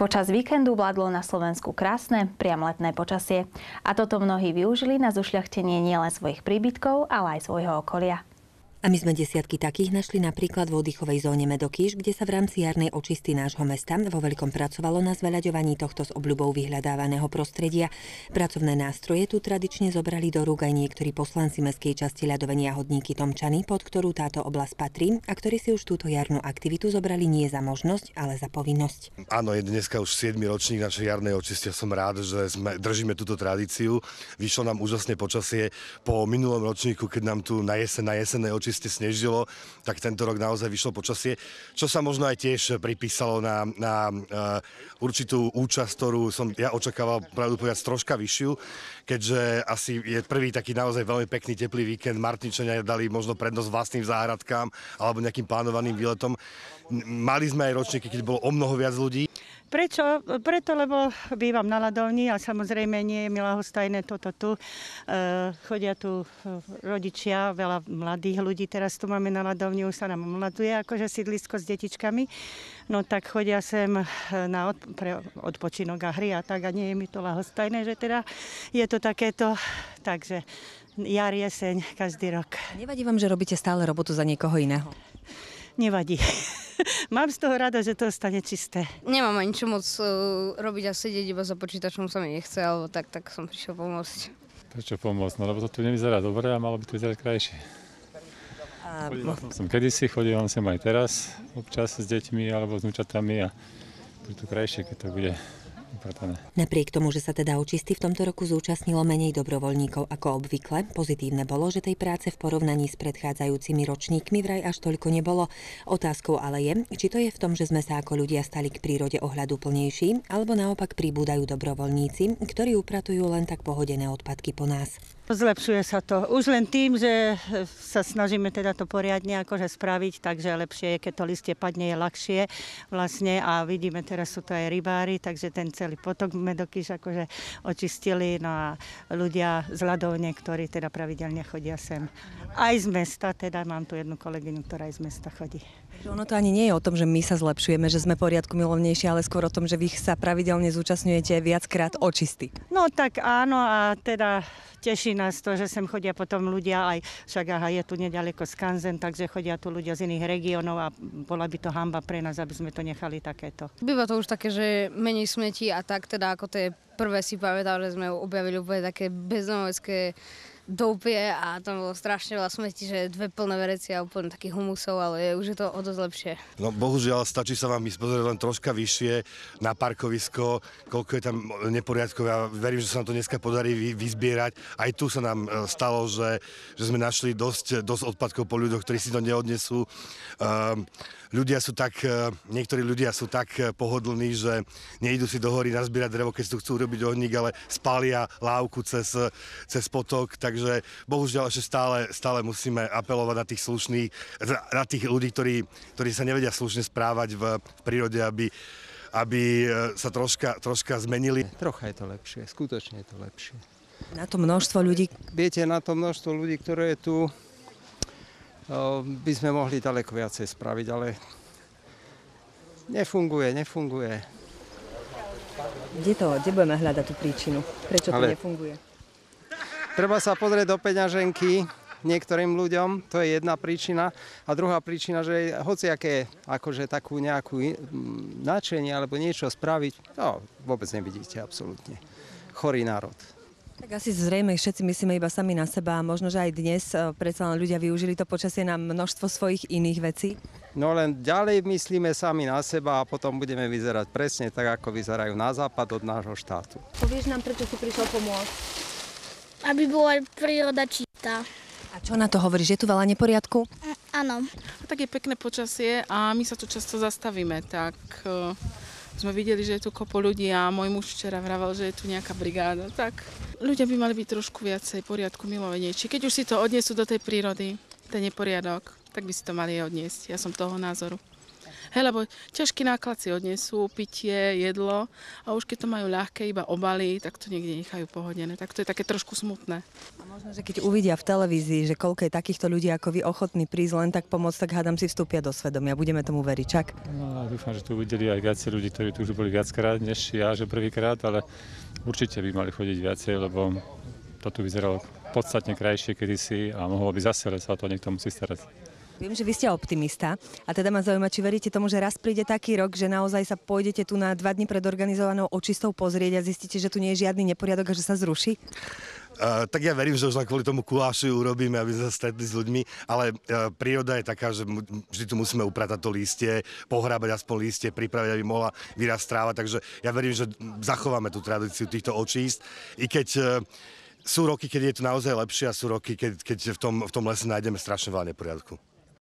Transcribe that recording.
Počas víkendu vládlo na Slovensku krásne, priam letné počasie. A toto mnohí využili na zušľachtenie nielen svojich príbytkov, ale aj svojho okolia. A my sme desiatky takých našli napríklad v oddychovej zóne Medokýš, kde sa v rámci jarnej očisty nášho mesta vo veľkom pracovalo na zveľaďovaní tohto s obľubou vyhľadávaného prostredia. Pracovné nástroje tu tradične zobrali do rúk aj niektorí poslanci mestskej časti ľadovenia Hodníky Tomčany, pod ktorú táto oblasť patrí a ktorí si už túto jarnú aktivitu zobrali nie za možnosť, ale za povinnosť. Áno, je dneska už 7. ročník našej jarnej očisty. Som rád, že držíme túto tradíciu. Vyšlo nám úžasne počasie. Po minulom ročníku, keď nám tu na jesennej očiste snežilo, tak tento rok naozaj vyšlo počasie, čo sa možno aj tiež pripísalo na určitú účasť, ktorú som ja očakával pravdu povedať troška vyššiu, keďže asi je prvý taký naozaj veľmi pekný teplý víkend. Martinčania dali možno prednosť vlastným záhradkám alebo nejakým plánovaným výletom. Mali sme aj ročníky, keď bolo o mnoho viac ľudí. Prečo? Preto, lebo bývam na ľadovni a samozrejme nie je mi ľahostajné toto tu. Chodia tu rodičia, veľa mladých ľudí, teraz tu máme na ľadovni, už sa nám mladuje akože sídlisko s detičkami. No tak chodia sem pre odpočinok a hry a tak a nie je mi to ľahostajné, že teda je to takéto, takže jar, jeseň, každý rok. Nevadí vám, že robíte stále robotu za niekoho iného? Nevadí. Mám z toho rada, že to ostane čisté. Nemám ani čo moc robiť a sedieť iba za počítačom sa mi nechce, alebo tak som prišiel pomôcť. Prečo pomôcť? No lebo to tu nevyzerá dobre a malo by to vyzerať krajšie. Chodil som kedysi, chodil som aj teraz, občas s deťmi alebo s vnúčatami a bude to krajšie, keď to bude upratané. Napriek tomu, že sa teda očisty v tomto roku zúčastnilo menej dobrovoľníkov ako obvykle, pozitívne bolo, že tej práce v porovnaní s predchádzajúcimi ročníkmi vraj až toľko nebolo. Otázkou ale je, či to je v tom, že sme sa ako ľudia stali k prírode ohľaduplnejší, alebo naopak pribúdajú dobrovoľníci, ktorí upratujú len tak pohodené odpadky po nás. Zlepšuje sa to. Už len tým, že sa snažíme teda to poriadne akože spraviť, takže lepšie je, keď to listie padne, je ľahšie vlastne a vidíme, teraz sú to aj rybári, takže ten celý potok Medokýš akože očistili, no a ľudia z ľadovne, ktorí teda pravidelne chodia sem. Aj z mesta, teda mám tu jednu kolegyňu, ktorá aj z mesta chodí. Ono to ani nie je o tom, že my sa zlepšujeme, že sme poriadku milovnejší, ale skôr o tom, že vy sa pravidelne zúčastňujete viackrát očisty. No tak áno a teda teší nás to, že sem chodia potom ľudia aj, však aha, je tu nedaleko Skanzen, takže chodia tu ľudia z iných regiónov a bola by to hanba pre nás, aby sme to nechali takéto. Býva to už také, že menej smetí a tak teda ako tie prvé si pamätám, že sme objavili úplne také bezdomovské doupie a tam bolo strašne veľa smetí, že 2 plné vereci a úplne takých humusov, ale už je to o dosť lepšie. No bohužiaľ stačí sa vám ísť pozrieť len troška vyššie na parkovisko, koľko je tam neporiadkov. Ja verím, že sa nám to dneska podarí vyzbierať. Aj tu sa nám stalo, že sme našli dosť odpadkov po ľuďoch, ktorí si to neodnesú. Niektorí ľudia sú tak pohodlní, že nejdú si do hory nazbierať drevo, keď si tu chcú urobiť ohník, ale spália lávku cez potok. Takže bohužiaľ ešte stále musíme apelovať na tých slušných, na tých ľudí, ktorí sa nevedia slušne správať v prírode, aby sa troška zmenili. Trocha je to lepšie, skutočne je to lepšie. Na to množstvo ľudí? Viete, na to množstvo ľudí, ktoré je tu, by sme mohli ďaleko viacej spraviť, ale nefunguje. Kde budeme hľadať tú príčinu? Prečo to nefunguje? Treba sa pozrieť do peňaženky niektorým ľuďom, to je jedna príčina. A druhá príčina, že hociaké akože takú nejakú nadšenie alebo niečo spraviť, to vôbec nevidíte absolútne. Chorý národ. Tak asi zrejme všetci myslíme iba sami na seba a možno, že aj dnes predsa len ľudia využili to počasie na množstvo svojich iných vecí. No len ďalej myslíme sami na seba a potom budeme vyzerať presne tak, ako vyzerajú na západ od nášho štátu. Povieš nám, prečo si prišiel pomôcť? Aby bola príroda čistá. A čo na to hovoríš? Je tu veľa neporiadku? Áno. Tak je pekné počasie a my sa tu často zastavíme, tak sme videli, že je tu kopo ľudí a môj muž včera vravel, že je tu nejaká brigáda. Tak ľudia by mali byť trošku viacej poriadku milovnejší. Keď už si to odniesú do tej prírody, ten neporiadok, tak by si to mali odniesť. Ja som toho názoru. Hej, lebo ťažký náklad si odnesú, pitie, jedlo a už keď to majú ľahké, iba obaly, tak to niekde nechajú pohodené. Tak to je také trošku smutné. A možno, že keď uvidia v televízii, že koľko je takýchto ľudí ako vy ochotní prísť len tak pomôcť, tak hádam si vstúpia do svedomia. Budeme tomu veriť, čak? No, dúfam, že tu uvideli aj viacej ľudí, ktorí tu už boli viackrát, než ja, že prvýkrát, ale určite by mali chodiť viacej, lebo to tu vyzeralo podstatne krajšie kedysi a mohlo by zase, ale sa o to niekto musí starať. Viem, že vy ste optimista a teda ma zaujíma, či veríte tomu, že raz príde taký rok, že naozaj sa pôjdete tu na 2 dni pred organizovanou očistou pozrieť a zistíte, že tu nie je žiadny neporiadok a že sa zruší? Tak ja verím, že už len kvôli tomu kulášu urobíme, aby sme sa stretli s ľuďmi, ale príroda je taká, že vždy tu musíme upratať to lístie, pohrábať aspoň lístie, pripraviť, aby mohla vyrásť tráva, takže ja verím, že zachováme tú tradíciu týchto očíst, i keď sú roky, keď je to naozaj lepšie a sú roky, keď v tom lese nájdeme strašne veľa neporiadku.